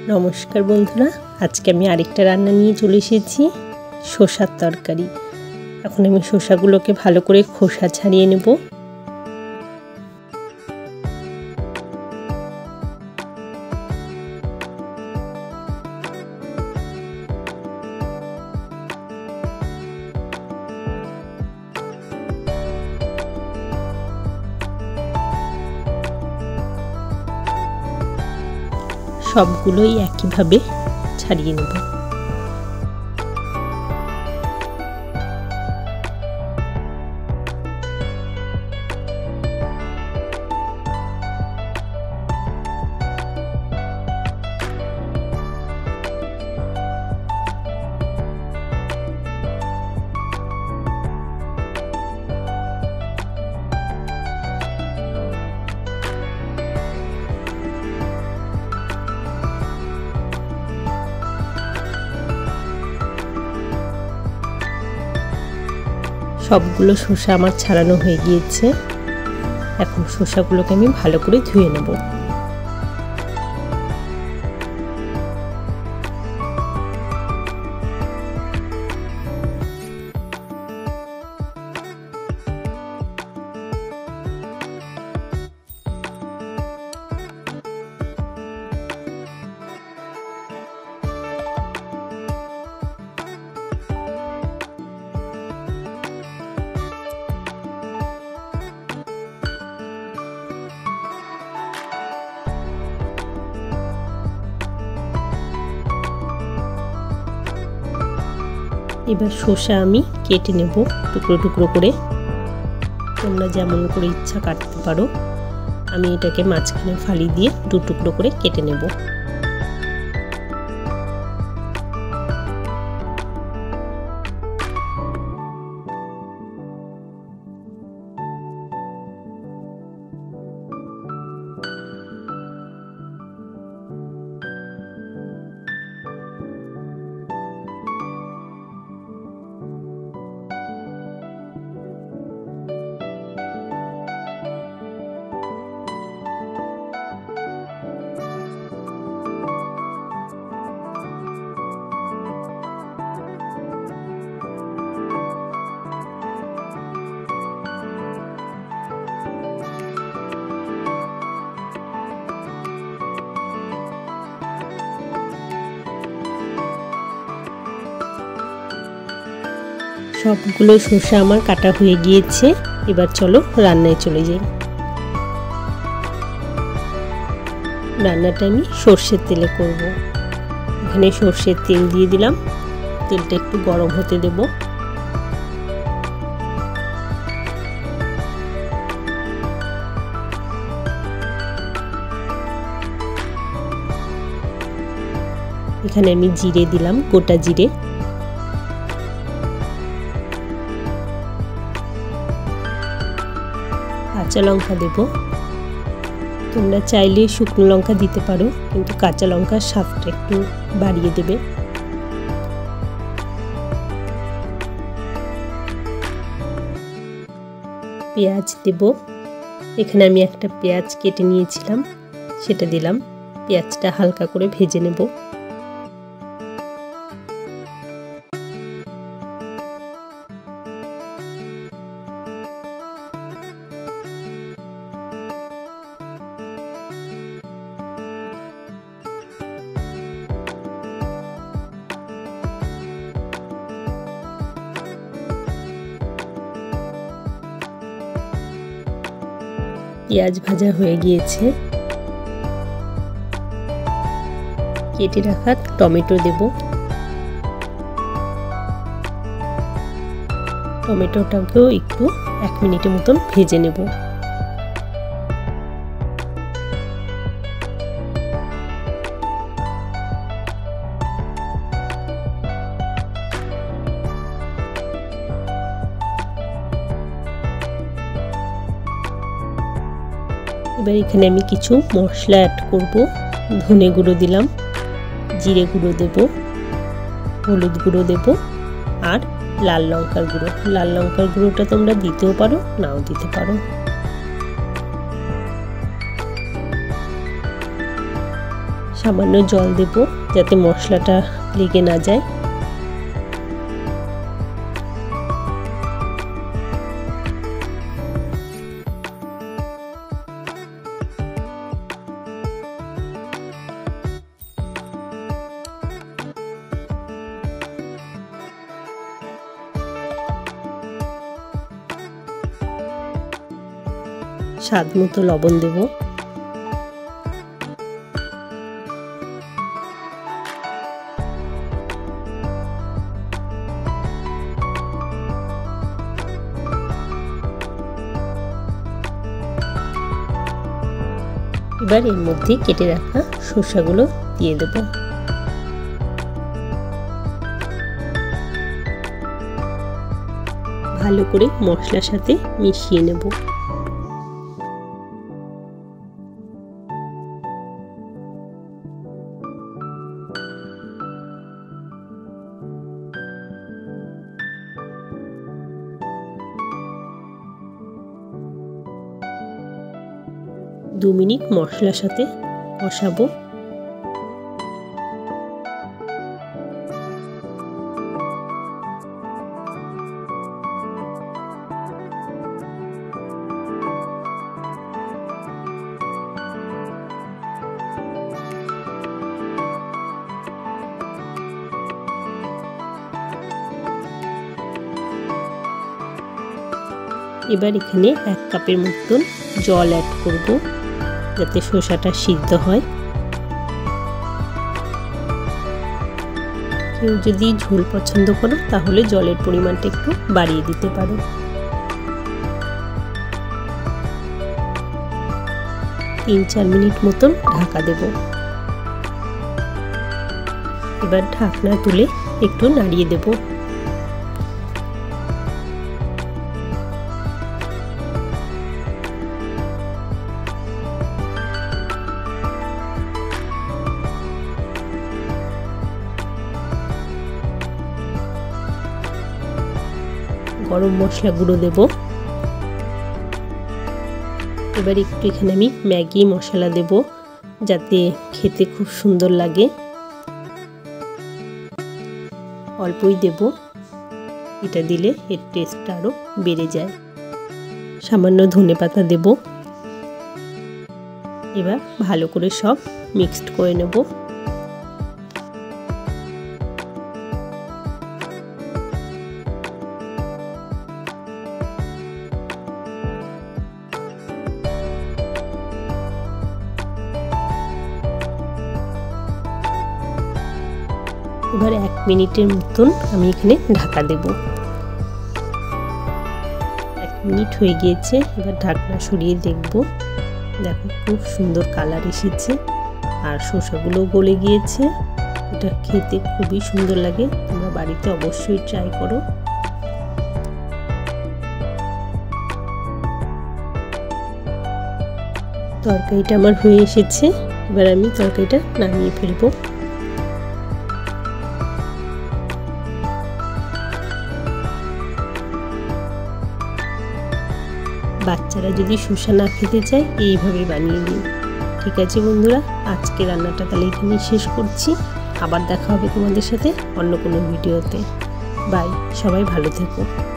নমস্কার বন্ধুরা, আজকে আমি আরেকটা রান্না নিয়ে চলে এসেছি, শসার তরকারি। এখন আমি শসাগুলোকে ভালো করে খোসা ছাড়িয়ে নেব। সবগুলোই একইভাবে ছাড়িয়ে নেব। সবগুলো শসা আমার ছাড়ানো হয়ে গিয়েছে। এখন শসাগুলোকে আমি ভালো করে ধুয়ে নেব। এবার শসা আমি কেটে নেব টুকরো টুকরো করে। তোমরা যেমন করে ইচ্ছা কাটতে পারো। আমি এটাকে মাঝখানে ফালি দিয়ে দু টুকরো করে কেটে নেব। সবগুলো শসা আমার কাটা হয়ে গিয়েছে। এবার চলো রান্নায় চলে যাই। রান্নাটা আমি সর্ষের তেলে করব। এখানে সর্ষের তেল দিয়ে দিলাম। তেলটা একটু গরম হতে দেব। এখানে আমি জিরে দিলাম, গোটা জিরে। কাঁচা লঙ্কা দেব। তোমরা চাইলে শুকনো লঙ্কা দিতে পারো, কিন্তু কাঁচা লঙ্কার স্বাদটা একটু বাড়িয়ে দেবে। পেঁয়াজ দেব। এখানে আমি একটা পেঁয়াজ কেটে নিয়েছিলাম, সেটা দিলাম। পেঁয়াজটা হালকা করে ভেজে নেব। পেঁয়াজ ভাজা হয়ে গিয়েছে। কেটে রাখা টমেটো দেব। টমেটোটাকেও একটু 1 মিনিটের মতন ভেজে নেব। এবার এখানে আমি কিছু মশলা অ্যাড করব। ধনে গুঁড়ো দিলাম, জিরে গুঁড়ো দেব, হলুদ গুঁড়ো দেব আর লাল লঙ্কার গুঁড়ো। লাল লঙ্কার গুঁড়োটা তোমরা দিতেও পারো, নাও দিতে পারো। সামান্য জল দেব যাতে মশলাটা লেগে না যায়। স্বাদ মতো লবণ দেব। এবার এর মধ্যে কেটে রাখা শসাগুলো দিয়ে দেব। ভালো করে মশলার সাথে মিশিয়ে নেব। দু মিনিট মশলার সাথে কষাবো। এবার এখানে 1 কাপের মতন জল অ্যাড করব যাতে শসাটা সিদ্ধ হয়। কেউ যদি ঝোল পছন্দ করো তাহলে জলের পরিমাণটা একটু বাড়িয়ে দিতে পারো। তিন 4 মিনিট মতন ঢাকা দেব। এবার ঢাকনা তুলে একটু নাড়িয়ে দেব। গরম মশলা গুঁড়ো দেব। এবার একটু এখানে আমি ম্যাগি মশলা দেব যাতে খেতে খুব সুন্দর লাগে। অল্পই দেব, এটা দিলে এর টেস্টটা আরো বেড়ে যায়। সামান্য ধনেপাতা দেব। এবার ভালো করে সব মিক্সড করে নেব। এবার 1 মিনিটের মতন আমি এখানে ঢাকা দেব। 1 মিনিট হয়ে গিয়েছে। এবার ঢাকনা সরিয়ে দেখব। দেখো খুব সুন্দর কালার এসেছে আর শসাগুলো গলে গিয়েছে। এটা খেতে খুবই সুন্দর লাগে। তোমরা বাড়িতে অবশ্যই ট্রাই করো। তরকারিটা আমার হয়ে এসেছে। এবার আমি তরকারিটা নামিয়ে ফেলবো। বাচ্চারা যদি শসা না খেতে চায় এইভাবে বানিয়ে দিন। ঠিক আছে বন্ধুরা, আজকে রান্নাটা তাহলে এখানেই শেষ করছি। আবার দেখা হবে তোমাদের সাথে অন্য কোনো ভিডিওতে। বাই, সবাই ভালো থেকো।